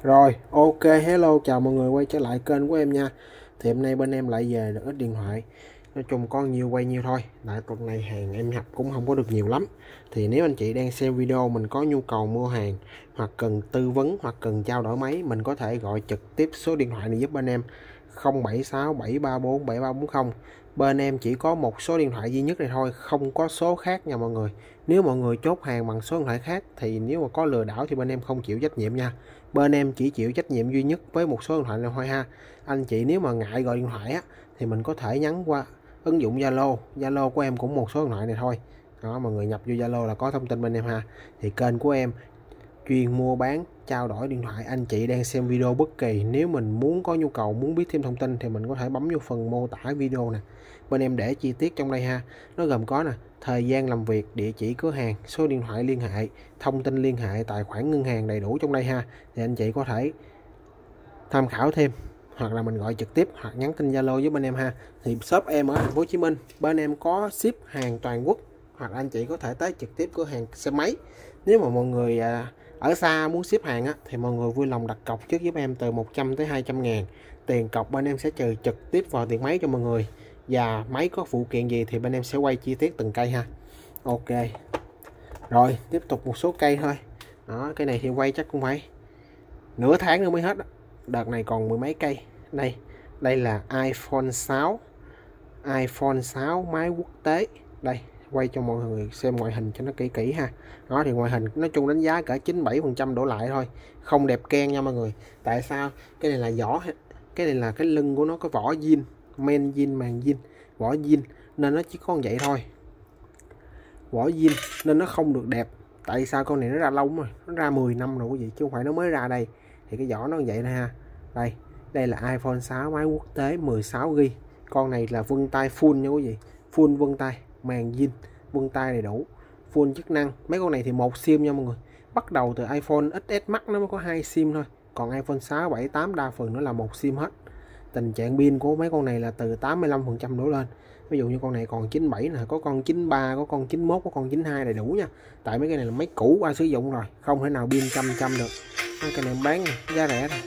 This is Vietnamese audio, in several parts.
Rồi, ok, hello, chào mọi người quay trở lại kênh của em nha. Thì hôm nay bên em lại về được ít điện thoại. Nói chung có nhiều quay nhiều thôi. Tại tuần này hàng em nhập cũng không có được nhiều lắm. Thì nếu anh chị đang xem video mình có nhu cầu mua hàng, hoặc cần tư vấn, hoặc cần trao đổi máy, mình có thể gọi trực tiếp số điện thoại này giúp bên em: 076 734 7340. Bên em chỉ có một số điện thoại duy nhất này thôi, không có số khác nha mọi người. Nếu mọi người chốt hàng bằng số điện thoại khác thì nếu mà có lừa đảo thì bên em không chịu trách nhiệm nha. Bên em chỉ chịu trách nhiệm duy nhất với một số điện thoại này thôi ha. Anh chị nếu mà ngại gọi điện thoại á thì mình có thể nhắn qua ứng dụng Zalo của em cũng một số điện thoại này thôi. Đó, mọi người nhập vô Zalo là có thông tin bên em ha. Thì kênh của em chuyên mua bán trao đổi điện thoại. Anh chị đang xem video bất kỳ, nếu mình muốn có nhu cầu muốn biết thêm thông tin thì mình có thể bấm vô phần mô tả video nè, bên em để chi tiết trong đây ha. Nó gồm có nè, thời gian làm việc, địa chỉ cửa hàng, số điện thoại liên hệ, thông tin liên hệ, tài khoản ngân hàng đầy đủ trong đây ha. Thì anh chị có thể tham khảo thêm, hoặc là mình gọi trực tiếp hoặc nhắn tin Zalo với bên em ha. Thì shop em ở thành phố Hồ Chí Minh, bên em có ship hàng toàn quốc, hoặc anh chị có thể tới trực tiếp cửa hàng xe máy. Nếu mà mọi người ở xa muốn ship hàng á, thì mọi người vui lòng đặt cọc trước giúp em từ 100 tới 200 ngàn. Tiền cọc bên em sẽ trừ trực tiếp vào tiền máy cho mọi người. Và máy có phụ kiện gì thì bên em sẽ quay chi tiết từng cây ha. Ok. Rồi tiếp tục một số cây thôi. Đó, cái này thì quay chắc cũng phải nửa tháng nữa mới hết đó. Đợt này còn mười mấy cây. Đây là iPhone 6. iPhone 6 máy quốc tế. Đây, quay cho mọi người xem ngoại hình cho nó kỹ kỹ ha. Đó thì ngoại hình nói chung đánh giá cỡ 97% đổ lại thôi. Không đẹp ken nha mọi người. Tại sao? Cái này là vỏ, cái này là cái lưng của nó có vỏ zin, men zin, màng zin, vỏ zin nên nó chỉ có vậy thôi. Vỏ zin nên nó không được đẹp. Tại sao? Con này nó ra lâu rồi, nó ra 10 năm rồi quý vị, chứ không phải nó mới ra đây. Thì cái vỏ nó như vậy nè ha. Đây là iPhone 6 máy quốc tế 16GB. Con này là vân tay full nha quý vị, full vân tay, màng zin, vân tay đầy đủ, full chức năng. Mấy con này thì một sim nha mọi người. Bắt đầu từ iPhone XS Max nó mới có 2 sim thôi, còn iPhone 6, 7, 8 đa phần nó là một sim hết. Tình trạng pin của mấy con này là từ 85% đổ lên. Ví dụ như con này còn 97 nè, có con 93, có con 91, có con 92 đầy đủ nha. Tại mấy cái này là máy cũ qua sử dụng rồi, không thể nào pin trăm được. Cái này bán giá rẻ thôi.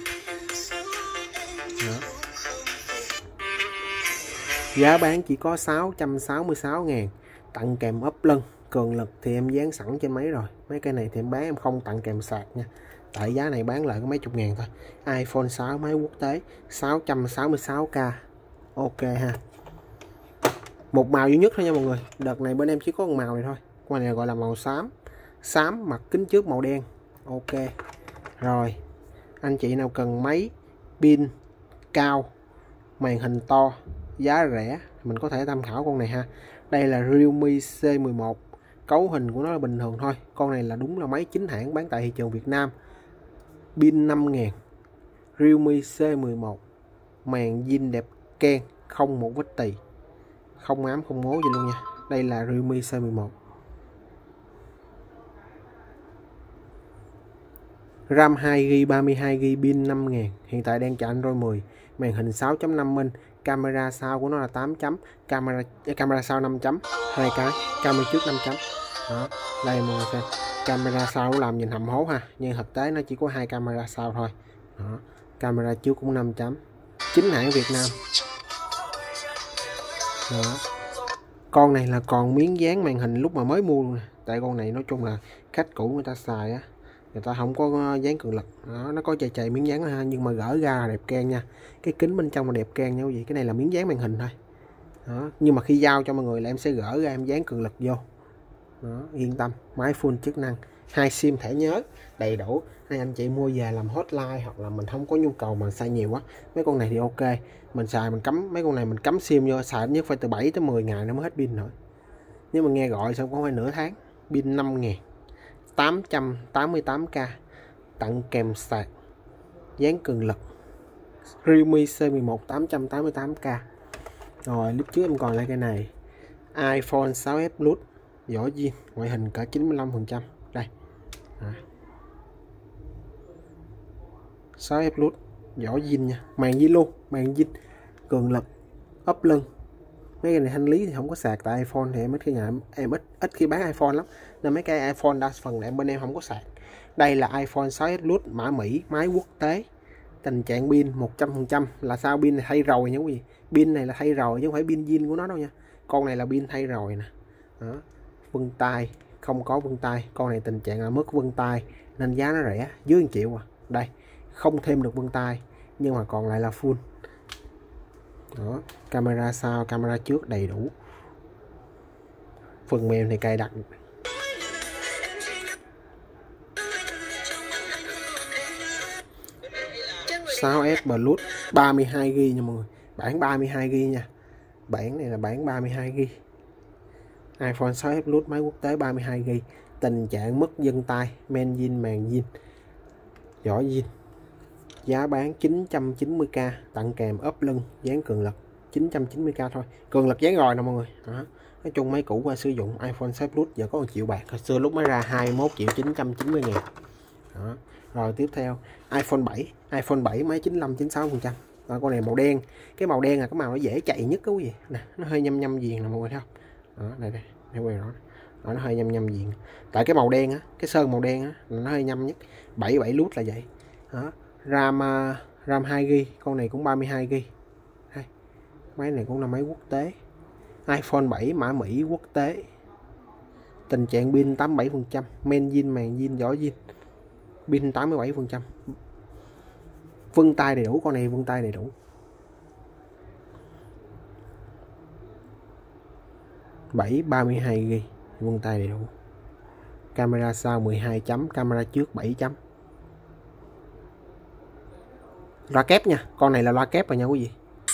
Đó. Giá bán chỉ có 666 ngàn, tặng kèm ốp lưng, cường lực thì em dán sẵn trên máy rồi. Mấy cái này thì em bán em không tặng kèm sạc nha. Tại giá này bán lại có mấy chục ngàn thôi. iPhone 6 máy quốc tế 666k. Ok ha. Một màu duy nhất thôi nha mọi người. Đợt này bên em chỉ có một màu này thôi. Con này gọi là màu xám. Xám mặt kính trước màu đen. Ok. Rồi. Anh chị nào cần máy pin cao, màn hình to, giá rẻ, mình có thể tham khảo con này ha. Đây là Realme C11. Cấu hình của nó là bình thường thôi. Con này là đúng là máy chính hãng bán tại thị trường Việt Nam. Pin 5000. Realme C11. Màn zin đẹp ken, không một vết tì, không ám không mố gì luôn nha. Đây là Realme C11. RAM 2GB, 32GB, pin 5000. Hiện tại đang chạy Android 10. Màn hình 6.5 inch, camera sau của nó là 8 chấm, camera sau 5 chấm, hai cái, camera trước 5 chấm. Đó, đây mọi người xem. Camera sau cũng làm nhìn hầm hố ha, nhưng thực tế nó chỉ có hai camera sau thôi. Đó, camera trước cũng 5 chấm. Chính hãng Việt Nam. Đó. Con này là còn miếng dán màn hình lúc mà mới mua luôn nè. Tại con này nói chung là khách cũ người ta xài á, người ta không có dán cường lực. Đó, nó có chày miếng dán ha, nhưng mà gỡ ra là đẹp ken nha. Cái kính bên trong là đẹp ken nha quý vị. Cái này là miếng dán màn hình thôi. Đó, nhưng mà khi giao cho mọi người là em sẽ gỡ ra em dán cường lực vô. Đó, yên tâm, máy full chức năng, 2 sim thẻ nhớ đầy đủ. Hay anh chị mua về làm hotline, hoặc là mình không có nhu cầu mà xài nhiều quá, mấy con này thì ok. Mình xài mình cắm mấy con này, mình cắm sim vô xài nhất phải từ 7 tới 10 ngày nó mới hết pin rồi. Nếu mà nghe gọi xong có phải nửa tháng. Pin 5000, 888k, tặng kèm sạc, dán cường lực. Realme C11 888k. Rồi lúc trước em còn lại cái này, iPhone 6s Plus, vỏ zin, ngoại hình cả 95%. Đây. 6s Plus, vỏ zin nha, màn zin luôn, màn zin, cường lực, ốp lưng. Mấy cái này thanh lý thì không có sạc, tại iPhone thì em ít khi bán iPhone lắm, nên mấy cái iPhone đa phần là bên em không có sạc. Đây là iPhone 6s Plus mã Mỹ, máy quốc tế. Tình trạng pin 100%. Là sao? Pin này thay rồi nha quý vị. Pin này là thay rồi chứ không phải pin zin của nó đâu nha. Con này là pin thay rồi nè. Đó. Vân tay không có vân tay, con này tình trạng là mất vân tay nên giá nó rẻ, dưới 1 triệu à. Đây, không thêm được vân tay nhưng mà còn lại là full. Đó, camera sau, camera trước đầy đủ. Phần mềm thì cài đặt. 6s Plus 32GB nha mọi người, bản 32GB nha. Bản này là bản 32GB. iPhone 6s Plus máy quốc tế 32GB. Tình trạng mất vân tay, men zin, màn zin, vỏ zin. Giá bán 990k, tặng kèm ốp lưng dán cường lực. 990k thôi, cường lực dán rồi nè mọi người. Đó. Nói chung máy cũ qua sử dụng iPhone 6 Plus giờ có 1 triệu bạc, hồi xưa lúc mới ra 21.990.000. Đó. Rồi tiếp theo iPhone 7, iPhone 7 máy 95-96%. Con này màu đen, cái màu đen là cái màu nó dễ chạy nhất cái gì nè, nó hơi nhăm nhăm viền nè mọi người thấy không? Đó, đây đây, quay rõ. Đó, nó hơi nhăm nhăm viền. Tại cái màu đen á, cái sơn màu đen á, nó hơi nhăm nhất. 77 nút là vậy. Đó. RAM 2GB, con này cũng 32GB. Máy này cũng là máy quốc tế. iPhone 7 mã Mỹ quốc tế. Tình trạng pin 87%, men zin, màn zin, vỏ zin. Pin 87%. Vân tay đầy đủ, con này vân tay đầy đủ. 32GB, vân tay đầy đủ. Camera sau 12 chấm, camera trước 7 chấm. Loa kép nha, con này là loa kép rồi nha quý vị.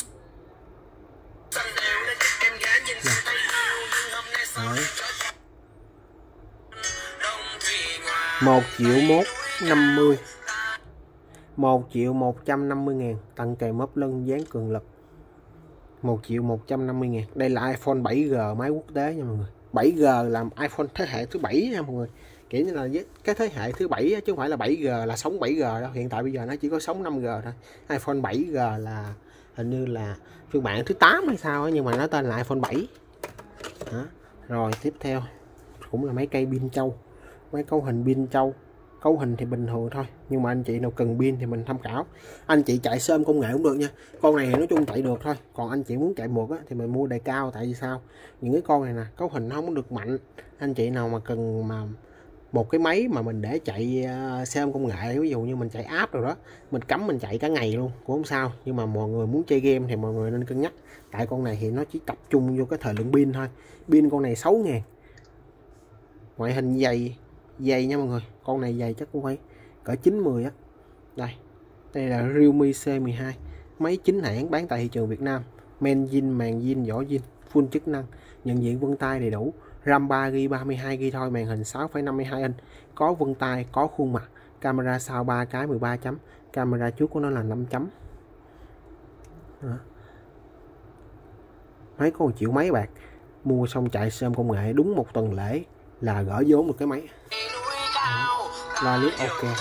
Đấy. 1.150.000, 1.150.000, tặng kèm ốp lưng dán cường lực. 1.150.000. Đây là iPhone 7G máy quốc tế nha mọi người. 7G là iPhone thế hệ thứ 7 nha mọi người. Kiểu như là cái thế hệ thứ 7 chứ không phải là 7G là sống 7G đâu. Hiện tại bây giờ nó chỉ có sống 5G thôi. iPhone 7G là hình như là phiên bản thứ 8 hay sao ấy, nhưng mà nó tên là iPhone 7. Đó. Rồi tiếp theo cũng là mấy cây pin trâu, máy cấu hình pin trâu. Cấu hình thì bình thường thôi, nhưng mà anh chị nào cần pin thì mình tham khảo. Anh chị chạy sơm công nghệ cũng được nha. Con này thì nói chung chạy được thôi, còn anh chị muốn chạy mượt á, thì mình mua đề cao. Tại vì sao? Những cái con này nè, cấu hình nó không được mạnh. Anh chị nào mà cần mà một cái máy mà mình để chạy sơm công nghệ, ví dụ như mình chạy app rồi đó, mình cắm mình chạy cả ngày luôn cũng không sao. Nhưng mà mọi người muốn chơi game thì mọi người nên cân nhắc. Tại con này thì nó chỉ tập trung vô cái thời lượng pin thôi. Pin con này 6.000. Ngoại hình dày nha mọi người. Con này dày chắc cũng phải cỡ 9-10 á. Đây là Realme C12, máy chính hãng bán tại thị trường Việt Nam. Men zin, màn zin, vỏ zin, full chức năng, nhận diện vân tay đầy đủ. RAM 3GB, 32GB thôi, màn hình 6,52 inch, có vân tay, có khuôn mặt. Camera sau 3 cái 13 chấm, camera trước của nó là 5 chấm. Đó. Máy có 1 triệu mấy bạc, mua xong chạy sơm công nghệ đúng 1 tuần lễ là gỡ vốn được cái máy. Loa liếc ok.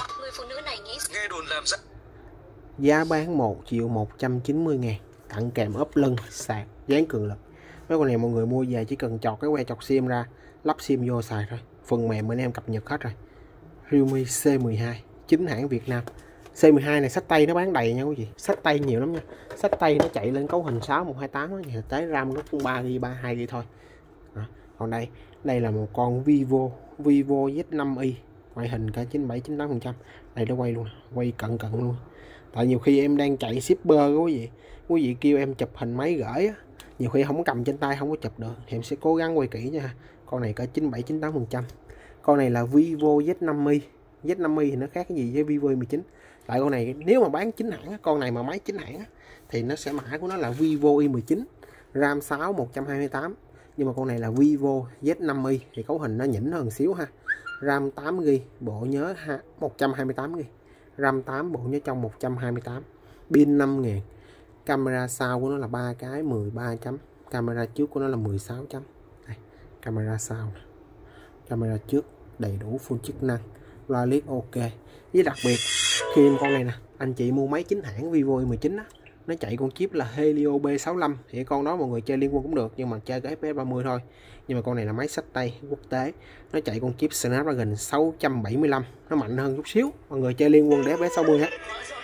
Giá bán 1.190.000, tặng kèm ốp lưng, sạc, dán cường lực. Mấy con này mọi người mua về chỉ cần chọt cái que chọc sim ra, lắp sim vô xài thôi. Phần mềm bên em cập nhật hết rồi. Realme C12, chính hãng Việt Nam. C12 này xách tay nó bán đầy nha quý vị, xách tay nhiều lắm nha. Xách tay nó chạy lên cấu hình 6128 á, thực tế RAM nó cũng 3GB, 32GB thôi. Đó. Còn đây là một con Vivo Z5i, ngoại hình cả 97-98%. Đây nó quay luôn, quay cận luôn. Tại nhiều khi em đang chạy shipper quý vị kêu em chụp hình máy gửi á, nhiều khi không có cầm trên tay không có chụp được thì em sẽ cố gắng quay kỹ nha. Con này cả 97-98%. Con này là Vivo Z5i. Z5i thì nó khác cái gì với Vivo 19. Tại con này nếu mà bán chính hãng, con này mà máy chính hãng thì nó sẽ mã của nó là Vivo i19, RAM 6 128. Nhưng mà con này là Vivo Z5i thì cấu hình nó nhỉnh hơn xíu ha. RAM 8GB, bộ nhớ 128GB, RAM 8, bộ nhớ trong 128, pin 5.000. Camera sau của nó là 3 cái 13 chấm, camera trước của nó là 16 chấm. Đây, camera sau, camera trước đầy đủ full chức năng, loa liếc ok. Với đặc biệt khi con này nè, anh chị mua máy chính hãng Vivo i19 á, nó chạy con chip là Helio B65, thì con đó mọi người chơi liên quân cũng được, nhưng mà chơi cái FPS 30 thôi. Nhưng mà con này là máy xách tay quốc tế, nó chạy con chip Snapdragon 675, nó mạnh hơn chút xíu, mọi người chơi liên quân để FPS 60 hết.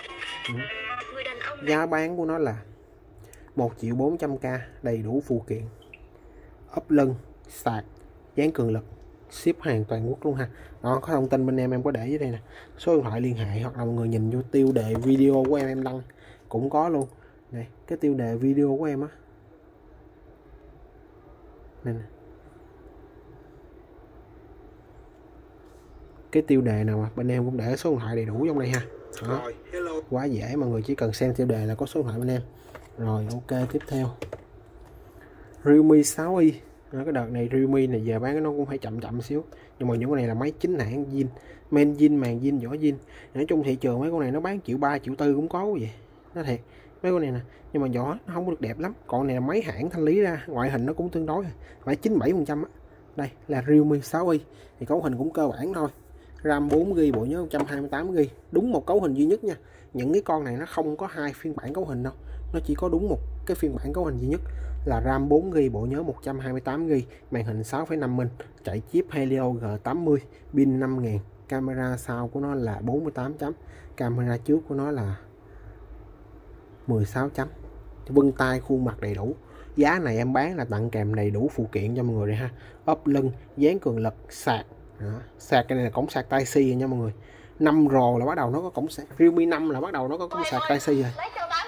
Giá bán của nó là 1.400.000, đầy đủ phụ kiện, ốp lưng, sạc, dán cường lực, ship hàng toàn quốc luôn ha. Đó, có thông tin bên em có để dưới đây nè, số điện thoại liên hệ, hoặc là mọi người nhìn vô tiêu đề video của em đăng cũng có luôn. Này, cái tiêu đề video của em á, này nè, cái tiêu đề nào mà bên em cũng để số điện thoại đầy đủ trong đây ha. Đó, quá dễ, mọi người chỉ cần xem tiêu đề là có số điện thoại bên em. Rồi ok, tiếp theo Realme 6i. Cái đợt này Realme này giờ bán nó cũng phải chậm chậm xíu, nhưng mà những con này là máy chính hãng zin, main zin, màn zin, vỏ zin. Nói chung thị trường mấy con này nó bán 1.3 triệu 4 cũng có vậy, nó thiệt mấy con này nè, nhưng mà vỏ nó không được đẹp lắm. Còn này là máy hãng thanh lý ra, ngoại hình nó cũng tương đối phải 97% á. Đây là Realme 6i, thì cấu hình cũng cơ bản thôi, RAM 4GB, bộ nhớ 128GB, đúng một cấu hình duy nhất nha. Những cái con này nó không có hai phiên bản cấu hình đâu, nó chỉ có đúng một cái phiên bản cấu hình duy nhất là RAM 4GB, bộ nhớ 128GB, màn hình 6,5 inch, chạy chip Helio G80, pin 5000, camera sau của nó là 48 chấm, camera trước của nó là 16 chấm, vân tay khuôn mặt đầy đủ. Giá này em bán là tặng kèm đầy đủ phụ kiện cho mọi người đây ha, ốp lưng, dán cường lực, sạc. Đó. Sạc cái này là cổng sạc Type-C nha mọi người, 5 Pro là bắt đầu nó có cổng sạc, Realme 5 là bắt đầu nó có cổng sạc Type-C rồi.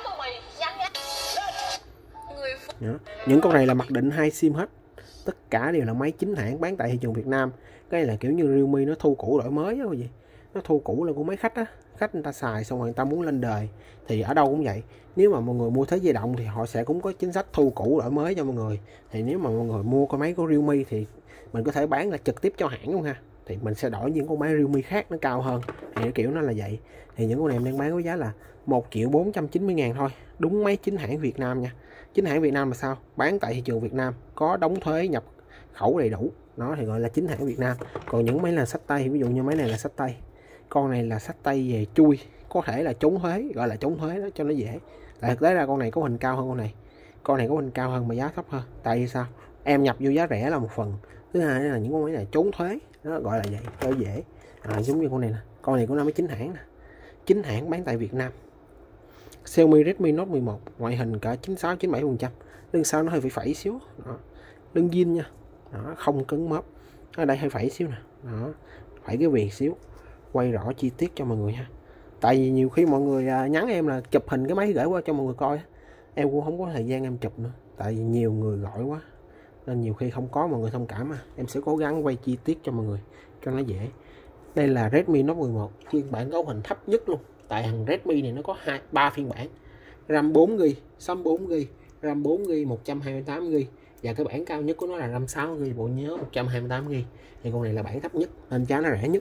Đó. Những con này là mặc định 2 sim hết, tất cả đều là máy chính hãng bán tại thị trường Việt Nam. Cái này là kiểu như Realme nó thu cũ đổi mới á, gì nó thu cũ là của mấy khách á, khách người ta xài xong rồi người ta muốn lên đời, thì ở đâu cũng vậy. Nếu mà mọi người mua thế di động thì họ sẽ cũng có chính sách thu cũ đổi mới cho mọi người. Thì nếu mà mọi người mua cái máy của Realme thì mình có thể bán là trực tiếp cho hãng luôn ha, thì mình sẽ đổi những con máy Realme khác nó cao hơn, thì kiểu nó là vậy. Thì những con này em đang bán với giá là 1.490.000 thôi, đúng máy chính hãng Việt Nam nha. Chính hãng Việt Nam là sao? Bán tại thị trường Việt Nam, có đóng thuế nhập khẩu đầy đủ, nó thì gọi là chính hãng Việt Nam. Còn những máy là xách tay, ví dụ như máy này là xách tay, con này là xách tay về chui, có thể là trốn thuế, gọi là trốn thuế đó cho nó dễ. Tại thực tế ra con này có hình cao hơn con này có hình cao hơn mà giá thấp hơn. Tại vì sao? Em nhập vô giá rẻ là một phần, thứ hai là những con máy này trốn thuế, nó gọi là vậy cho dễ. Giống như con này nè, con này của nó mới chính hãng nè, chính hãng bán tại Việt Nam. Xiaomi Redmi Note 11, ngoại hình cả 96-97%, lưng sau nó hơi phẩy xíu, đó. Lưng zin nha, đó, không cứng mớp, ở đây hơi phẩy xíu nè, đó, phải cái viền xíu, quay rõ chi tiết cho mọi người ha. Tại vì nhiều khi mọi người nhắn em là chụp hình cái máy gửi qua cho mọi người coi, em cũng không có thời gian em chụp nữa, tại vì nhiều người gọi quá nên nhiều khi không có, mọi người thông cảm mà. Em sẽ cố gắng quay chi tiết cho mọi người cho nó dễ. Đây là Redmi Note 11, phiên bản cấu hình thấp nhất luôn. Tại thằng Redmi này nó có 3 phiên bản, RAM 4GB, 64GB, RAM 4GB, 128GB, và cái bản cao nhất của nó là RAM 6GB, bộ nhớ 128GB. Thì con này là bản thấp nhất nên giá nó rẻ nhất.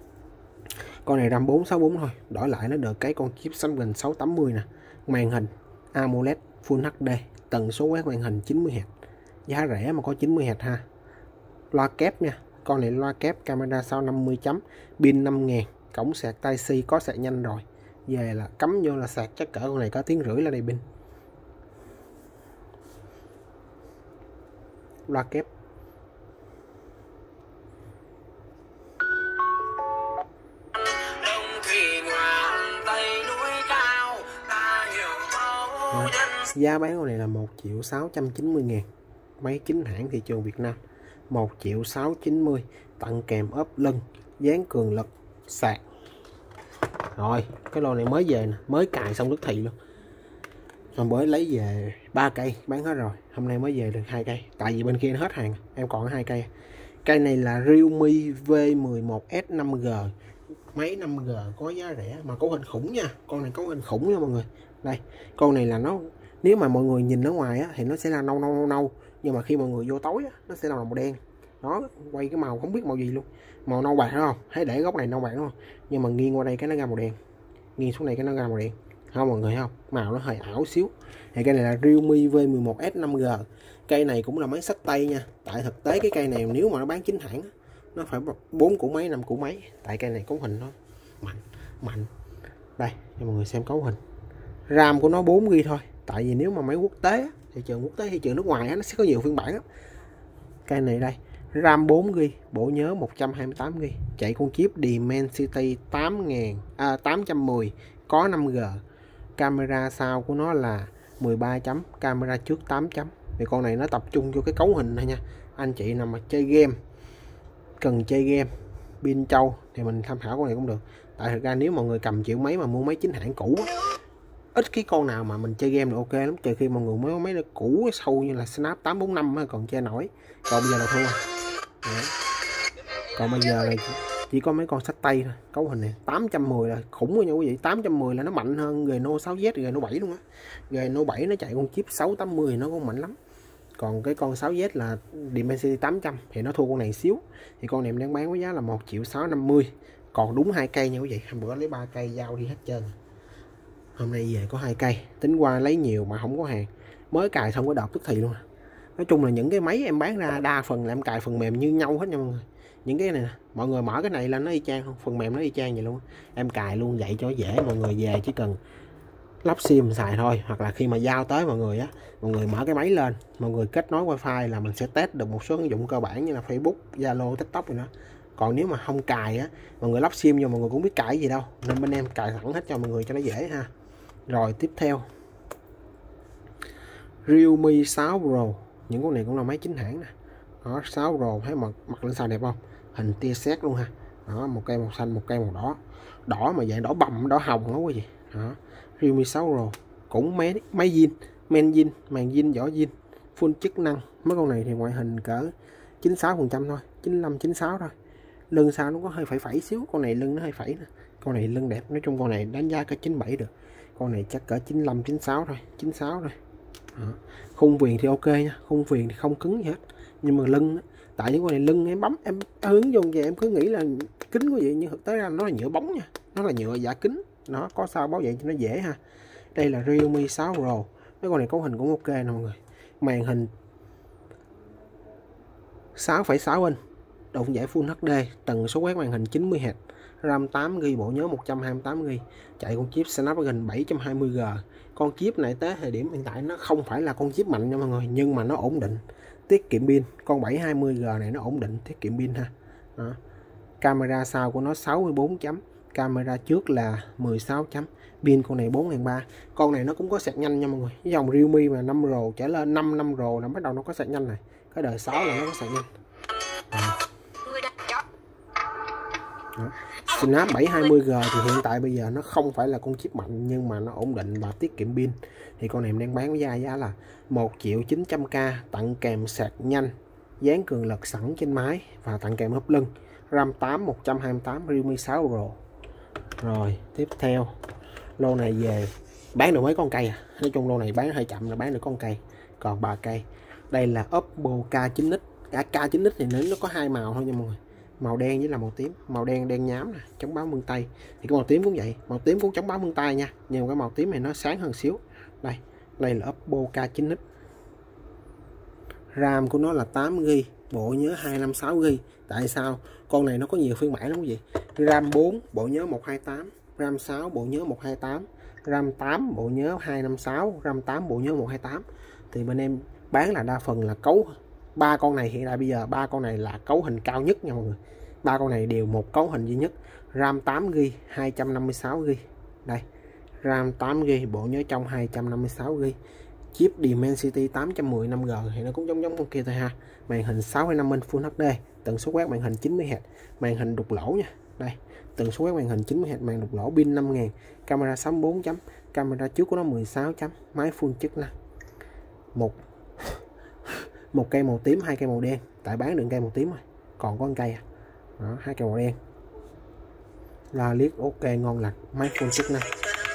Con này RAM 464 thôi, đổi lại nó được cái con chip Snapdragon 680 nè, màn hình AMOLED Full HD, tần số quét màn hình 90Hz, giá rẻ mà có 90Hz ha. Loa kép nha, con này loa kép, camera sau 50 chấm, pin 5000, cổng sạc Type-C có sạc nhanh rồi, về là cắm vô là sạc chắc cỡ con này có 1,5 tiếng là đầy pin. Loa kép. Giá bán con này là 1.690.000, máy chính hãng thị trường Việt Nam, 1.690.000, tặng kèm ốp lưng, dán cường lực, sạc. Rồi cái lô này mới về nè, mới cài xong tức thì luôn, hôm bữa lấy về 3 cây bán hết rồi, hôm nay mới về được 2 cây, tại vì bên kia nó hết hàng, em còn 2 cây. Cây này là Realme V11S 5G, máy 5G có giá rẻ mà cấu hình khủng nha, con này cấu hình khủng nha mọi người. Đây, con này là nó, nếu mà mọi người nhìn ở ngoài á, thì nó sẽ là nâu, nhưng mà khi mọi người vô tối á, nó sẽ là màu đen. Đó, quay cái màu không biết màu gì luôn, màu nâu bạc, đúng không? Thấy để góc này nâu bạc đúng không? Nhưng mà nghiêng qua đây cái nó ra màu đen, nghiêng xuống này cái nó ra màu đen, không mọi người thấy không? Màu nó hơi ảo xíu. Thì cây này là Realme V11S 5G, cây này cũng là máy xách tay nha. Tại thực tế cái cây này nếu mà nó bán chính hãng nó phải 4 củ máy, 5 củ máy, tại cây này cấu hình nó mạnh. Đây cho mọi người xem cấu hình, RAM của nó 4GB thôi. Tại vì nếu mà máy quốc tế, thị trường quốc tế, thị trường nước ngoài nó sẽ có nhiều phiên bản lắm. Cây này đây, RAM 4GB, bộ nhớ 128GB, chạy con chip Dimensity 810, có 5G. Camera sau của nó là 13 chấm, camera trước 8 chấm. Thì con này nó tập trung vô cái cấu hình này nha. Anh chị nào mà chơi game, cần chơi game, pin trâu thì mình tham khảo con này cũng được. Tại thật ra nếu mọi người cầm triệu mấy mà mua máy chính hãng cũ, ít cái con nào mà mình chơi game là ok lắm, trừ khi mọi người mới có máy cũ sâu như là Snap 845 còn chơi nổi, còn bây giờ là thua. Đấy. Còn bây giờ là chỉ có mấy con sách tay thôi. Cấu hình này 810 là khủng rồi nha quý vị. 810 là nó mạnh hơn Reno 6Z, Reno 7 luôn á. Reno 7 nó chạy con chip 680 nó cũng mạnh lắm. Còn cái con 6Z là Dimensity 800 thì nó thua con này xíu. Thì con này em đang bán với giá là 1.650.000. Còn đúng 2 cây nha quý vị. Hôm bữa lấy 3 cây giao đi hết trơn. Hôm nay về có 2 cây, tính qua lấy nhiều mà không có hàng. Mới cài xong có đợt tức thì luôn. Nói chung là những cái máy em bán ra đa phần là em cài phần mềm như nhau hết nha mọi người. Những cái này nè, mọi người mở cái này là nó y chang không? Phần mềm nó y chang vậy luôn. Em cài luôn vậy cho dễ, mọi người về chỉ cần lắp sim xài thôi. Hoặc là khi mà giao tới mọi người á, mọi người mở cái máy lên, mọi người kết nối wifi là mình sẽ test được một số ứng dụng cơ bản như là Facebook, Zalo, TikTok rồi đó. Còn nếu mà không cài á, mọi người lắp sim vô mọi người cũng biết cài gì đâu, nên bên em cài sẵn hết cho mọi người cho nó dễ ha. Rồi tiếp theo Realme 6 Pro, những con này cũng là máy chính hãng nè. Đó, 6 Pro thấy mặt lên sao đẹp không? Hình tia sét luôn ha. Đó, một cây màu xanh, một cây màu đỏ. Đỏ mà dạng đỏ bầm, đỏ hồng đó quý vị. Đó, Realme 6 Pro cũng máy zin, men zin, màn zin, vỏ zin, full chức năng. Mấy con này thì ngoại hình cỡ 96% thôi, 95 96 thôi. Lưng sau nó có hơi phẩy xíu, con này lưng nó hơi phẩy nè. Con này lưng đẹp, nói chung con này đánh giá cả 97 được. Con này chắc cỡ 95 96 thôi, 96 thôi. Đó. Khung viền thì ok nha, khung viền thì không cứng gì hết. Nhưng mà lưng, tại những con này lưng em bấm em hướng vô về em cứ nghĩ là kính của vậy, nhưng thực tế ra nó là nhựa bóng nha, nó là nhựa giả kính. Nó có sao bảo vệ cho nó dễ ha. Đây là Realme 6 Pro, mấy con này cấu hình cũng ok nè mọi người. Màn hình 6,6 inch, độ phân giải Full HD, tần số quét màn hình 90Hz, RAM 8GB, bộ nhớ 128GB, chạy con chip Snapdragon 720G. Con chip này tới thời điểm hiện tại nó không phải là con chip mạnh nha mọi người, nhưng mà nó ổn định, tiết kiệm pin. Con 720G này nó ổn định, tiết kiệm pin ha. Đó. Camera sau của nó 64 chấm, camera trước là 16 chấm, pin con này 4.300. Con này nó cũng có sạc nhanh nha mọi người. Cái dòng Realme mà 5 Pro trở lên, 5 Pro là bắt đầu nó có sạc nhanh này. Cái đời 6 là nó có sạc nhanh. Đó. Snap 720G thì hiện tại bây giờ nó không phải là con chip mạnh, nhưng mà nó ổn định và tiết kiệm pin. Thì con này em đang bán với giá là 1.900.000, tặng kèm sạc nhanh, dán cường lực sẵn trên máy và tặng kèm húp lưng. RAM 8 128, Realme 6 Pro. Rồi tiếp theo lô này về bán được mấy con cây à. Nói chung lô này bán hơi chậm là bán được con cây, còn 3 cây. Đây là Oppo K9X. K9X thì nó có 2 màu thôi nha mọi người, màu đen với là màu tím. Màu đen đen nhám nè, chống báo mương tay. Thì cái màu tím cũng vậy, màu tím cũng chống báo mương tay nha, nhưng cái màu tím này nó sáng hơn xíu. Đây là Oppo K9X. RAM của nó là 8GB, bộ nhớ 256GB. Tại sao? Con này nó có nhiều phiên bản lắm quý vị. RAM 4, bộ nhớ 128, RAM 6, bộ nhớ 128, RAM 8, bộ nhớ 256, RAM 8, bộ nhớ 128. Thì bên em bán là đa phần là cấu. Ba con này hiện tại bây giờ 3 con này là cấu hình cao nhất nha mọi người. 3 con này đều một cấu hình duy nhất. RAM 8GB, 256GB. Đây, RAM 8GB, bộ nhớ trong 256GB. Chip Dimensity 810 5G thì nó cũng giống con kia thôi ha. Màn hình 6,5 inch Full HD, tần số quét màn hình 90Hz, màn hình đục lỗ nha. Đây, tần số quét màn hình 90Hz, màn đục lỗ, pin 5000, camera 64 chấm, camera trước của nó 16 chấm, máy full chức năng. Một cây màu tím, 2 cây màu đen. Tại bán được cây màu tím rồi, còn có 1 cây à. Đó, 2 cây màu đen. La liếc ok ngon lành, máy full chức năng.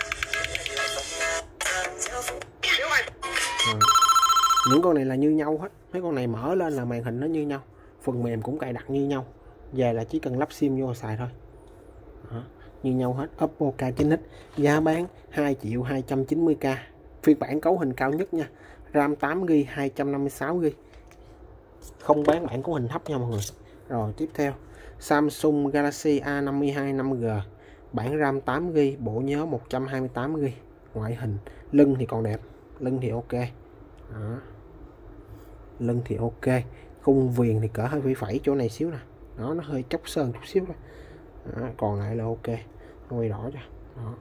Những con này là như nhau hết, mấy con này mở lên là màn hình nó như nhau, phần mềm cũng cài đặt như nhau, về là chỉ cần lắp sim vô xài thôi. Đó, như nhau hết. Oppo K9X giá bán 2.290.000, phiên bản cấu hình cao nhất nha. RAM 8GB, 256GB, không bán bản cấu hình thấp nha mọi người. Rồi tiếp theo Samsung Galaxy A52 5G, bản RAM 8GB, bộ nhớ 128GB. ngoại hình. Lưng thì còn đẹp, lưng thì ok đó. Lưng thì ok, khung viền thì cỡ hơi phẩy phẩy chỗ này xíu nè, đó nó hơi chóc sơn chút xíu đó. Còn lại là ok. Quay đỏ cho đó.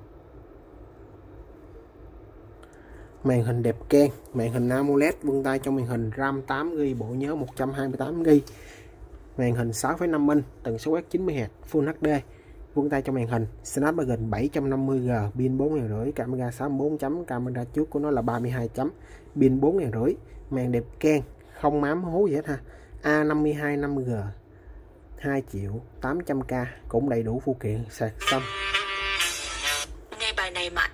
Màn hình đẹp keng, màn hình AMOLED, vân tay trong màn hình, RAM 8GB, bộ nhớ 128GB, màn hình 6,5 inch, tần số quét 90Hz, Full HD, vân tay trong màn hình, Snapdragon 750G, pin 4500, camera 64 chấm, camera trước của nó là 32 chấm, pin 4500, màn đẹp keng, không ám hố gì hết ha. A52 5G, 2.800.000, cũng đầy đủ phụ kiện, sạc xong. Nghe bài này mà.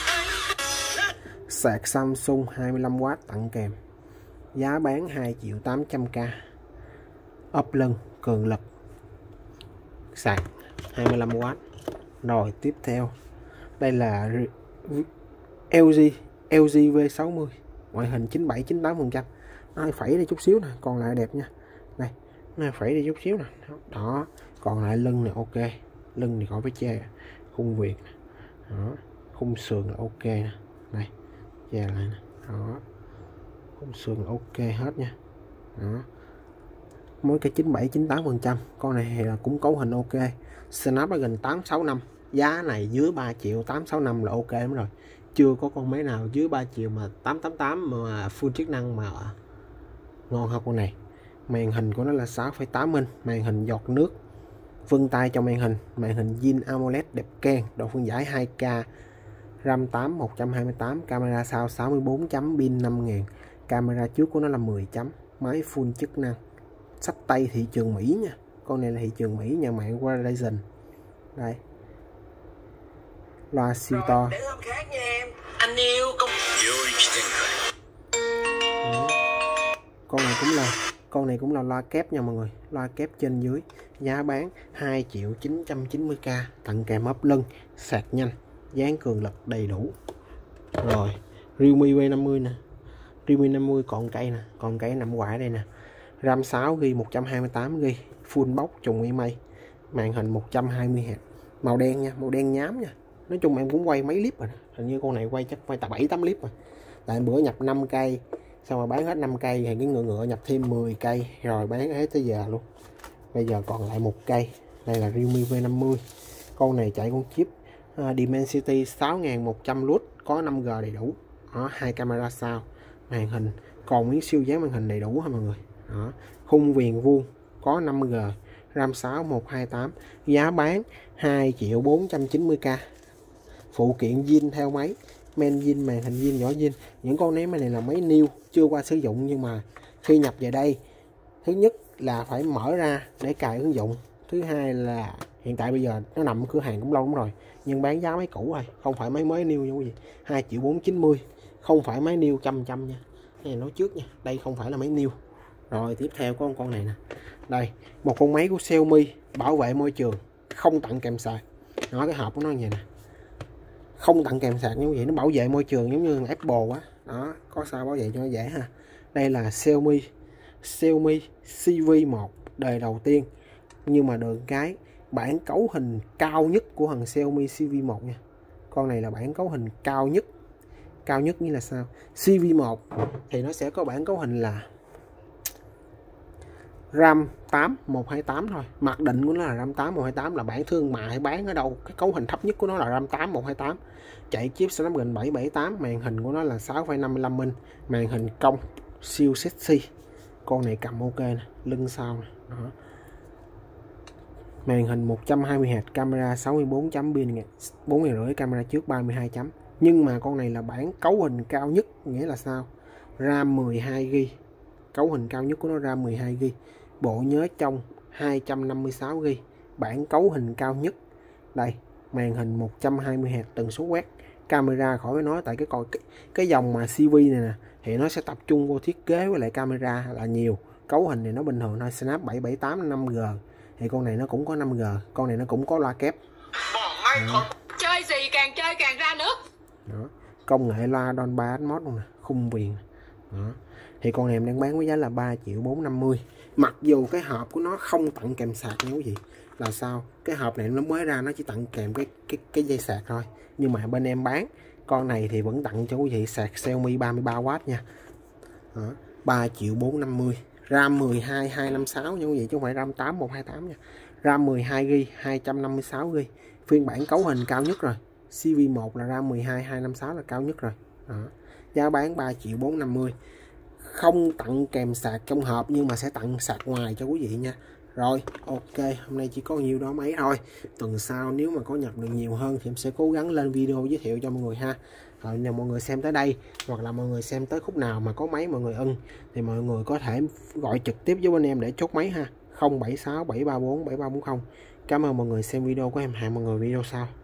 Sạc Samsung 25W tặng kèm, giá bán 2.800.000, ốp lưng cường lực, sạc 25W. Rồi tiếp theo đây là LG V60, ngoại hình 97-98%, nó phẩy đi chút xíu nè, còn lại đẹp nha. Đây nó phẩy đi chút xíu nè đó, còn lại lưng này ok, lưng thì khỏi phải chê, khung viền đó, khung sườn là ok nè, đây chè lại nè đó, khung sườn là ok hết nha đó. Mỗi cái 97-98%, con này là cũng cấu hình ok. Snapdragon 865, giá này dưới 3 triệu, 865 là ok lắm rồi, chưa có con máy nào dưới 3 triệu mà 888 mà full chức năng mà ngon hơn con này. Màn hình của nó là 6,8 inch, màn hình giọt nước, vân tay trong màn hình zin AMOLED đẹp keng, độ phân giải 2K, RAM 8 128, camera sau 64 chấm, pin 5000, camera trước của nó là 10 chấm, máy full chức năng, xách tay thị trường Mỹ nha, con này là thị trường Mỹ, nhà mạng Verizon. Đây loa siêu to. Để hôm khác nha em. Anh yêu công. Con này cũng là loa kép nha mọi người, loa kép trên dưới, giá bán 2.990.000, tặng kèm ốp lưng, sạc nhanh, dán cường lực đầy đủ. Rồi Realme V50 nè, Realme 50 còn cây nằm ngoài đây nè, RAM 6GB 128GB, full box trùng email, màn hình 120Hz, màu đen nha, màu đen nhám nha. Nói chung em cũng quay mấy clip rồi, hình như con này quay chắc quay 7-8 clip rồi. Tại bữa nhập 5 cây xong rồi bán hết 5 cây thì cái ngựa nhập thêm 10 cây rồi bán hết tới giờ luôn. Bây giờ còn lại 1 cây. Đây là Realme V50, con này chạy con chip Dimensity 6100 lux, có 5G đầy đủ đó, 2 camera sau, màn hình còn miếng siêu dán màn hình đầy đủ ha mọi người đó. Khung viền vuông, có 5G, RAM 6 128, giá bán 2.490.000, phụ kiện zin theo máy, men zin, màn hình zin, vỏ zin. Những con ném này là máy new chưa qua sử dụng, nhưng mà khi nhập về đây, thứ nhất là phải mở ra để cài ứng dụng, thứ hai là hiện tại bây giờ nó nằm ở cửa hàng cũng lâu lắm rồi, nhưng bán giá máy cũ rồi, không phải máy mới new như gì. 2.490.000, không phải máy new trăm nha, cái này nói trước nha, đây không phải là máy new. Rồi tiếp theo có con này nè, đây một con máy của Xiaomi, bảo vệ môi trường, không tặng kèm sạc. Nó cái hộp của nó như vậy nè, không tặng kèm sạc như vậy, nó bảo vệ môi trường giống như Apple á đó, có sao bảo vệ cho nó dễ ha. Đây là Xiaomi CV1 đời đầu tiên, nhưng mà được cái bản cấu hình cao nhất của thằng Xiaomi CV1 nha. Con này là bản cấu hình cao nhất như là sao? CV1 thì nó sẽ có bản cấu hình là RAM 8 128 thôi, mặc định của nó là RAM 8 128, là bản thương mại bán ở đâu cái cấu hình thấp nhất của nó là RAM 8 128, chạy chip Snapdragon 778, màn hình của nó là 6,55 inch, màn hình cong siêu sexy, con này cầm ok nè, lưng sau nè đó. Màn hình 120Hz, camera 64 chấm, pin 4500, camera trước 32 chấm. Nhưng mà con này là bản cấu hình cao nhất, nghĩa là sao? RAM 12GB, cấu hình cao nhất của nó RAM 12GB, bộ nhớ trong 256GB, bản cấu hình cao nhất. Đây, màn hình 120Hz, tần số quét, camera khỏi phải nói, tại cái dòng mà CV này nè thì nó sẽ tập trung vô thiết kế với lại camera là nhiều, cấu hình thì nó bình thường thôi. Snap 778 5G, thì con này nó cũng có 5G, con này nó cũng có loa kép. Chơi gì càng chơi càng ra nước đó. Công nghệ loa Dolby Atmos luôn nè, khung viền đó. Thì con này em đang bán với giá là 3.450.000, mặc dù cái hộp của nó không tặng kèm sạc nha quý vị, là sao, cái hộp này nó mới ra nó chỉ tặng kèm cái dây sạc thôi, nhưng mà bên em bán con này thì vẫn tặng cho quý vị sạc Xiaomi 33W nha. Đó, 3.450.000, RAM 12 256 nha quý vị, chứ không phải RAM 8 128 nha. RAM 12GB 256GB, phiên bản cấu hình cao nhất rồi. CV1 là RAM 12 256 là cao nhất rồi. Đó, giá bán 3.450.000, không tặng kèm sạc trong hộp nhưng mà sẽ tặng sạc ngoài cho quý vị nha. Rồi, ok, hôm nay chỉ có nhiêu đó mấy thôi. Tuần sau nếu mà có nhập được nhiều hơn thì em sẽ cố gắng lên video giới thiệu cho mọi người ha. Rồi nếu mọi người xem tới đây, hoặc là mọi người xem tới khúc nào mà có máy mọi người ưng thì mọi người có thể gọi trực tiếp với bên em để chốt máy ha. 076 734 7340. Cảm ơn mọi người xem video của em, hẹn mọi người video sau.